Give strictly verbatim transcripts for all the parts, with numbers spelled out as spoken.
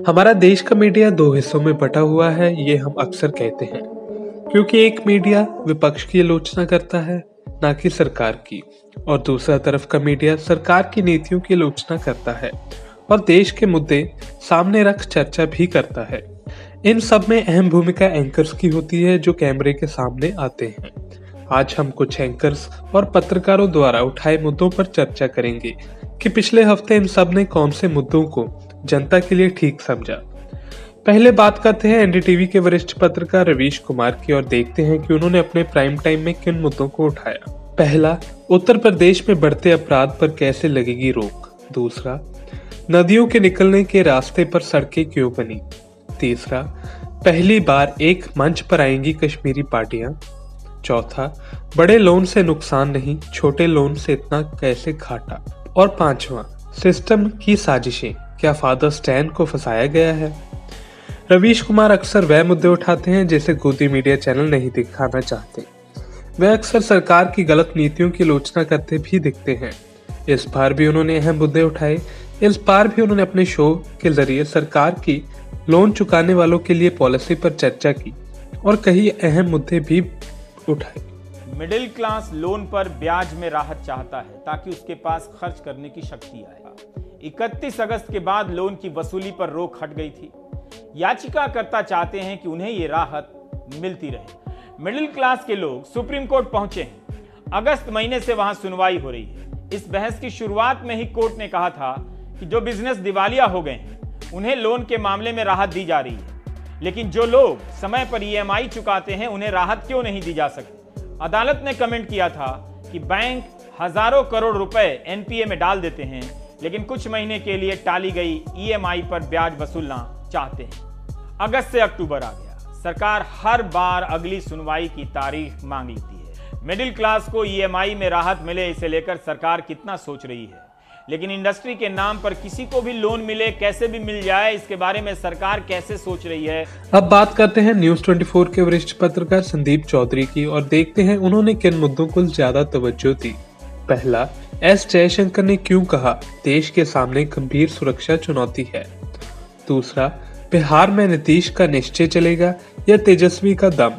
हमारा देश का मीडिया दो हिस्सों में बटा हुआ है, ये हम अक्सर कहते हैं, क्योंकि एक मीडिया विपक्ष की आलोचना करता है, ना कि सरकार की, और दूसरा तरफ का मीडिया सरकार की नीतियों की आलोचना करता है और देश के मुद्दे सामने रख चर्चा भी करता है। इन सब में अहम भूमिका एंकर्स की होती है जो कैमरे के सामने आते हैं। आज हम कुछ एंकर्स और पत्रकारों द्वारा उठाए मुद्दों पर चर्चा करेंगे कि पिछले हफ्ते इन सब ने कौन से मुद्दों को जनता के लिए ठीक समझा। पहले बात करते हैं एनडीटीवी के वरिष्ठ पत्रकार रवीश कुमार की और देखते हैं कि उन्होंने अपने प्राइम टाइम में किन मुद्दों को उठाया। पहला, उत्तर प्रदेश में बढ़ते अपराध पर कैसे लगेगी रोक। दूसरा, नदियों के निकलने के रास्ते पर सड़कें क्यों बनी। तीसरा, पहली बार एक मंच पर आएंगी कश्मीरी पार्टियां। चौथा, बड़े लोन से नुकसान नहीं, छोटे लोन से इतना कैसे घाटा। और पांचवा, सिस्टम की साजिशें, क्या फादर स्टैन को फंसाया गया है। रवीश कुमार अक्सर वह मुद्दे उठाते हैं जिसे गोदी मीडिया चैनल नहीं दिखाना चाहते। वह अक्सर सरकार की गलत नीतियों की आलोचना करते भी दिखते हैं। इस बार भी उन्होंने अहम मुद्दे उठाए। इस बार भी उन्होंने अपने शो के जरिए सरकार की लोन चुकाने वालों के लिए पॉलिसी पर चर्चा की और कई अहम मुद्दे भी उठाए। मिडिल क्लास लोन पर ब्याज में राहत चाहता है ताकि उसके पास खर्च करने की शक्ति आए। इकतीस अगस्त के बाद लोन की वसूली पर रोक हट गई थी। याचिकाकर्ता चाहते हैं कि उन्हें ये राहत मिलती रहे। मिडिल क्लास के लोग सुप्रीम कोर्ट पहुंचे हैं। अगस्त महीने से वहां सुनवाई हो रही है। इस बहस की शुरुआत में ही कोर्ट ने कहा था कि जो बिजनेस दिवालिया हो गए हैं उन्हें लोन के मामले में राहत दी जा रही है, लेकिन जो लोग समय पर ईएमआई चुकाते हैं उन्हें राहत क्यों नहीं दी जा सकती। अदालत ने कमेंट किया था कि बैंक हजारों करोड़ रुपए एनपीए में डाल देते हैं, लेकिन कुछ महीने के लिए टाली गई ईएमआई पर ब्याज वसूलना चाहते हैं। अगस्त से अक्टूबर आ गया। सरकार हर बार अगली सुनवाई की तारीख मांग लेती है। मिडिल क्लास को ईएमआई में राहत मिले, इसे लेकर सरकार कितना सोच रही है, लेकिन इंडस्ट्री के नाम पर किसी को भी लोन मिले, कैसे भी मिल जाए, इसके बारे में सरकार कैसे सोच रही है। अब बात करते हैं न्यूज़ चौबीस के वरिष्ठ पत्रकार संदीप चौधरी की और देखते हैं उन्होंने किन मुद्दों को ज्यादा तवज्जो दी। पहला, एस जयशंकर ने क्यों कहा देश के सामने गंभीर सुरक्षा चुनौती है। दूसरा, बिहार में नीतीश का निश्चय चलेगा या तेजस्वी का दम।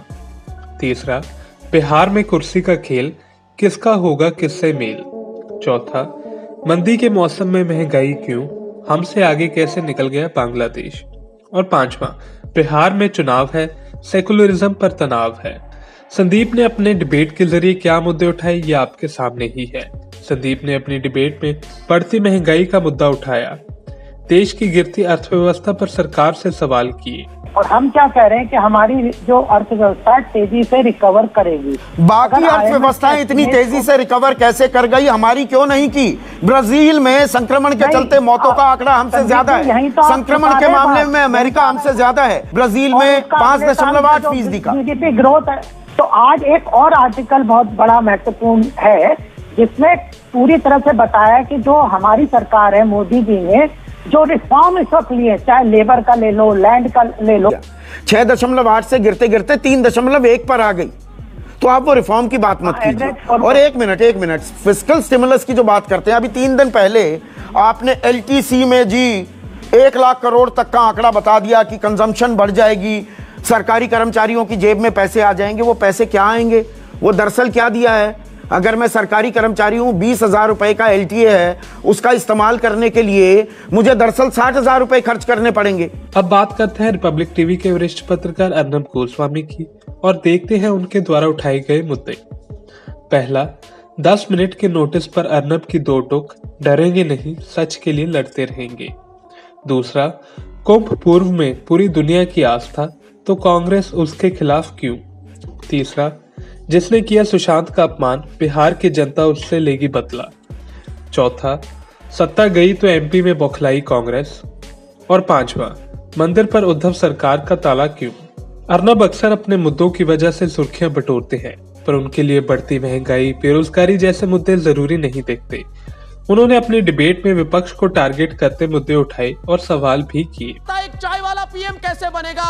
तीसरा, बिहार में कुर्सी का खेल, किसका होगा किससे मेल। चौथा, मंदी के मौसम में महंगाई क्यों, हमसे आगे कैसे निकल गया बांग्लादेश। और पांचवा, बिहार में चुनाव है, सेकुलरिज्म पर तनाव है। संदीप ने अपने डिबेट के जरिए क्या मुद्दे उठाए ये आपके सामने ही है। संदीप ने अपनी डिबेट में बढ़ती महंगाई का मुद्दा उठाया, देश की गिरती अर्थव्यवस्था पर सरकार से सवाल किए। और हम क्या कह रहे हैं कि हमारी जो अर्थव्यवस्था तेजी से रिकवर करेगी। बाकी अर्थव्यवस्थाएं इतनी तेजी से रिकवर कैसे कर गई, हमारी क्यों नहीं की। ब्राजील में संक्रमण के चलते मौतों का आंकड़ा हमसे ज्यादा है। तो संक्रमण के मामले में अमेरिका हमसे ज्यादा है। ब्राजील में पांच दशमलव आठ फीसदी का जीडीपी ग्रोथ है। तो आज एक और आर्टिकल बहुत बड़ा महत्वपूर्ण है जिसमें पूरी तरह से बताया कि जो हमारी सरकार है, मोदी जी ने जो रिफॉर्म इस वक्त लिए, चाहे लेबर का ले लो, लैंड का ले लो, छह दशमलव आठ से गिरते गिरते तीन दशमलव एक पर आ गई। तो आप वो रिफॉर्म की बात मत कीजिए। और एक मिनट एक मिनट फिस्कल स्टिमुलस की जो बात करते हैं, अभी तीन दिन पहले आपने एलटीसी में जी एक लाख करोड़ तक का आंकड़ा बता दिया कि कंजम्पशन बढ़ जाएगी, सरकारी कर्मचारियों की जेब में पैसे आ जाएंगे। वो पैसे क्या आएंगे, वो दरअसल क्या दिया है। अगर मैं सरकारी कर्मचारी हूं, बीस हजार रुपए का एलटीए है, उसका इस्तेमाल करने के लिए मुझे दरअसल साठ हजार रुपए खर्च करने पड़ेंगे। अब बात करते हैं रिपब्लिक टीवी के वरिष्ठ पत्रकार अर्नब गोस्वामी की और देखते हैं उनके द्वारा उठाए गए मुद्दे। पहला, दस मिनट के नोटिस पर अर्नब की दो टोक, डरेंगे नहीं, सच के लिए लड़ते रहेंगे। दूसरा, कुंभ पूर्व में पूरी दुनिया की आस्था, तो कांग्रेस उसके खिलाफ क्यों। तीसरा, जिसने किया सुशांत का अपमान, बिहार की जनता उससे लेगी बदला। चौथा, सत्ता गई तो एमपी में बौखलाई कांग्रेस। और पांचवा, मंदिर पर उद्धव सरकार का ताला क्यों। अर्नब अक्सर अपने मुद्दों की वजह से सुर्खियां बटोरते हैं, पर उनके लिए बढ़ती महंगाई, बेरोजगारी जैसे मुद्दे जरूरी नहीं देखते। उन्होंने अपने डिबेट में विपक्ष को टारगेट करते मुद्दे उठाए और सवाल भी किए। एक चाय वाला पीएम कैसे बनेगा,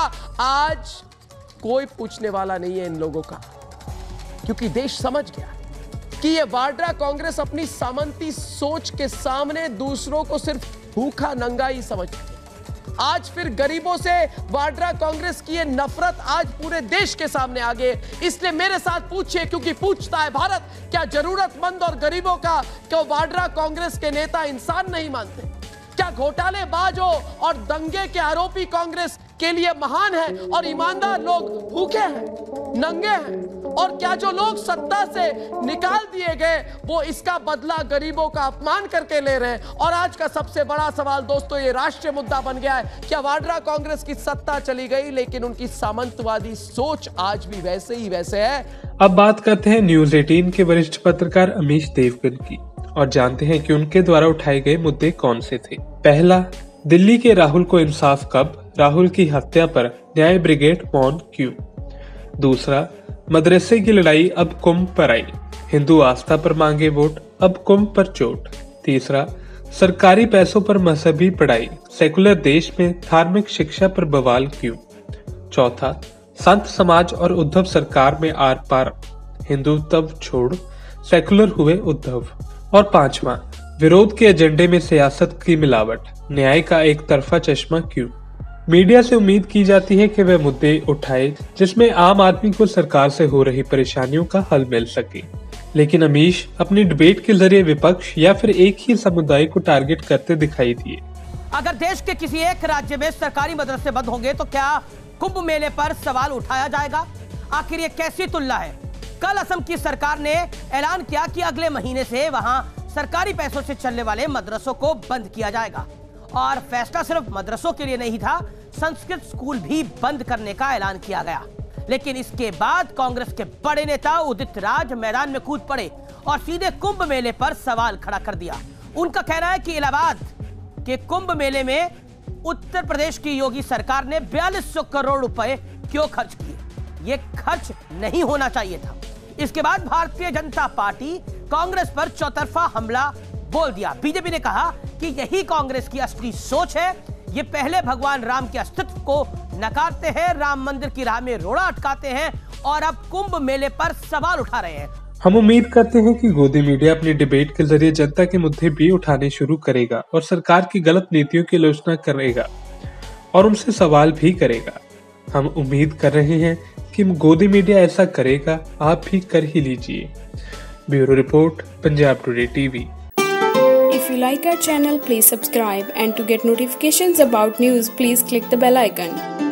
आज कोई पूछने वाला नहीं है इन लोगों का, क्योंकि देश समझ गया कि ये वाड्रा कांग्रेस अपनी सामंती सोच के सामने दूसरों को सिर्फ भूखा नंगा ही समझती है। आज फिर गरीबों से वाड्रा कांग्रेस की ये नफरत आज पूरे देश के सामने आ गई। इसलिए मेरे साथ पूछिए, क्योंकि पूछता है भारत, क्या जरूरतमंद और गरीबों का क्यों वाड्रा कांग्रेस के नेता इंसान नहीं मानते? क्या घोटालेबाज हो और दंगे के आरोपी कांग्रेस के लिए महान है और ईमानदार लोग भूखे हैं, नंगे हैं? और क्या जो लोग सत्ता से निकाल दिए गए वो इसका बदला गरीबों का अपमान करके ले रहे हैं? और आज का सबसे बड़ा सवाल दोस्तों, ये राष्ट्रीय मुद्दा बन गया है, क्या वाड्रा कांग्रेस की सत्ता चली गई लेकिन उनकी सामंतवादी सोच आज भी वैसे ही वैसे है? अब बात करते हैं न्यूज अठारह के वरिष्ठ पत्रकार अमीश देवगन की और जानते हैं कि उनके द्वारा उठाए गए मुद्दे कौन से थे। पहला, दिल्ली के राहुल को इंसाफ कब? राहुल की हत्या पर न्याय ब्रिगेड मौन क्यों? दूसरा, मदरसे की लड़ाई अब कुंभ पर आई, हिंदू आस्था पर मांगे वोट, अब कुंभ पर चोट। तीसरा, सरकारी पैसों पर मजहबी पढ़ाई, सेकुलर देश में धार्मिक शिक्षा पर बवाल क्यों? चौथा, संत समाज और उद्धव सरकार में आर पार, हिंदुत्व छोड़ सेकुलर हुए उद्धव। और पांचवा, विरोध के एजेंडे में सियासत की मिलावट, न्याय का एक तरफा चश्मा क्यों? मीडिया से उम्मीद की जाती है कि वह मुद्दे उठाए जिसमें आम आदमी को सरकार से हो रही परेशानियों का हल मिल सके, लेकिन अमीश अपनी डिबेट के जरिए विपक्ष या फिर एक ही समुदाय को टारगेट करते दिखाई दिए। अगर देश के किसी एक राज्य में सरकारी मदरसे बंद होंगे तो क्या कुंभ मेले पर सवाल उठाया जाएगा? आखिर ये कैसी तुलना है? कल असम की सरकार ने ऐलान किया कि अगले महीने से वहां सरकारी पैसों से चलने वाले मदरसों को बंद किया जाएगा। और फैसला सिर्फ मदरसों के लिए नहीं था, संस्कृत स्कूल भी बंद करने का ऐलान किया गया। लेकिन इसके बाद कांग्रेस के बड़े नेता उदित राज मैदान में कूद पड़े और सीधे कुंभ मेले पर सवाल खड़ा कर दिया। उनका कहना है कि इलाहाबाद के कुंभ मेले में उत्तर प्रदेश की योगी सरकार ने बयालीस सौ करोड़ रुपए क्यों खर्च किए? ये खर्च नहीं होना चाहिए था। इसके बाद भारतीय जनता पार्टी कांग्रेस पर चौतरफा हमला बोल दिया। बीजेपी ने कहा कि यही कांग्रेस की असली सोच है। ये पहले भगवान राम के अस्तित्व को नकारते हैं, राम मंदिर की राह में रोड़ा अटकाते हैं और अब कुंभ मेले पर सवाल उठा रहे हैं। हम उम्मीद करते हैं कि गोदी मीडिया अपनी डिबेट के जरिए जनता के मुद्दे भी उठाने शुरू करेगा और सरकार की गलत नीतियों की आलोचना करेगा और उनसे सवाल भी करेगा। हम उम्मीद कर रहे हैं कि गोदी मीडिया ऐसा करेगा, आप भी कर ही लीजिए। Bureau report, Punjab today TV. If you like our channel, please subscribe, and to get notifications about news, please click the bell icon.